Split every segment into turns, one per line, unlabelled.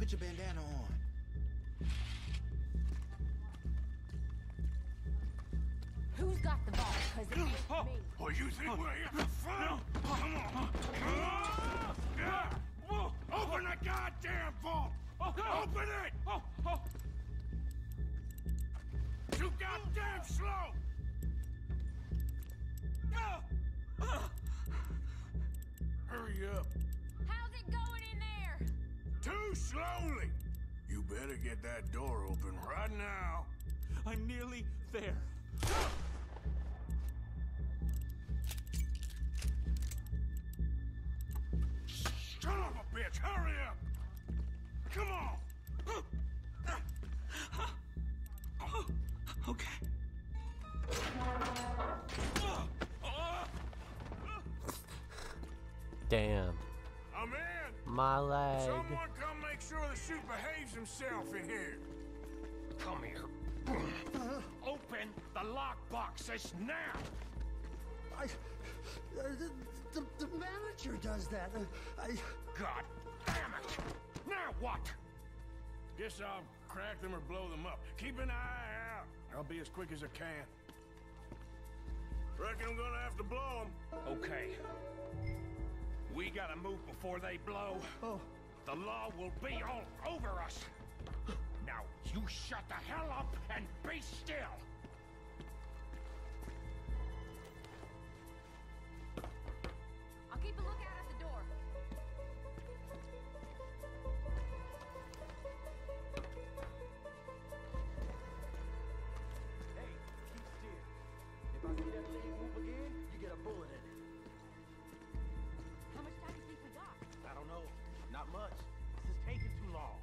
Put your bandana on.
Who's got the ball? Cause it's me.
Oh, you think we're here for fun? Come on. Open the goddamn vault! Open it! Too goddamn slow! Hurry up.
How's it going in there?
Too slowly! You better get that door open right now.
I'm nearly there.
Son of a bitch, hurry up! Come on!
Okay.
Damn.
I'm in!
My leg.
Someone come make sure the chute behaves himself in here. Come here. Open the lockbox this now!
The manager does that.
God damn it! Now what? Guess I'll crack them or blow them up. Keep an eye out. I'll be as quick as I can. Reckon I'm gonna have to blow them. Okay. We gotta move before they blow.
Oh.
The law will be all over us. Now, you shut the hell up and be still.
I'll keep a lookout at the door.
Hey, keep still. If I see that leg move again, you get a bullet in it.
How much time do you think we got?
I don't know. Not much. This is taking too long.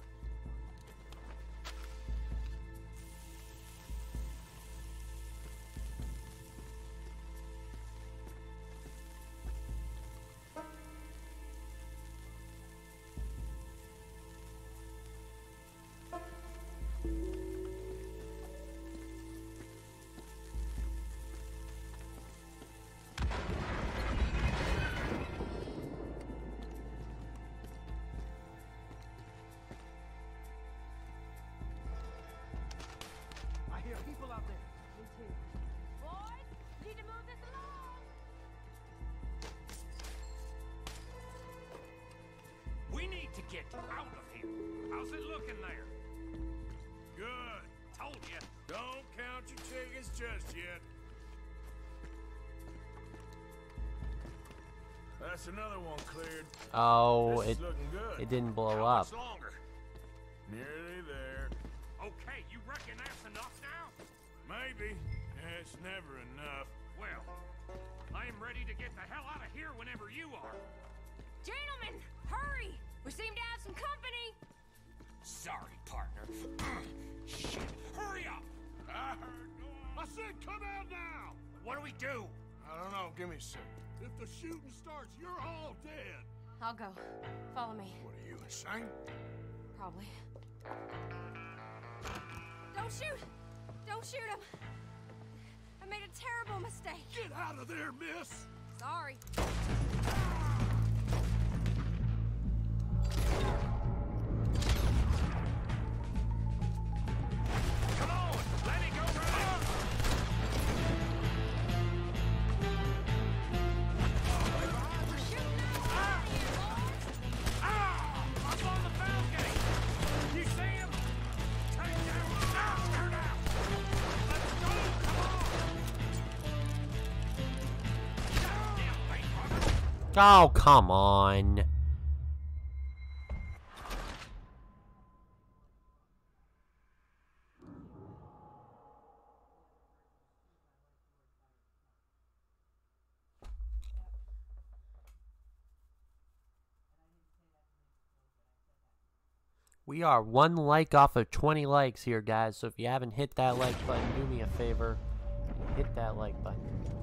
I hear people out there.
Me too. Boys, need to move this along.
We need to get out of here. How's it looking there? Good. Told you. Don't count your chickens just yet. That's another one cleared.
Oh,
This
it
is looking good.
it didn't blow
How
up.
much longer? Nearly there. Okay, you reckon that's enough now? Maybe. It's never enough. Well, I am ready to get the hell out of here whenever you are.
Gentlemen, hurry! We seem to have some company.
Sorry, partner. Shit, hurry up! I heard. I said come out now! What do we do? I don't know. Give me a sec. If the shooting starts, you're all dead.
I'll go. Follow me.
What are you, insane?
Probably. Don't shoot! Don't shoot him! I made a terrible mistake.
Get out of there, miss!
Sorry.
Come on! Let it go right
We're shooting out here, boys!
I'm on the balcony! You see him? Turn down! Turn out! Let's go! Come on! Goddamn bank robber!
Oh, come on. We are 1 like off of 20 likes here, guys. So if you haven't hit that like button, do me a favor and hit that like button.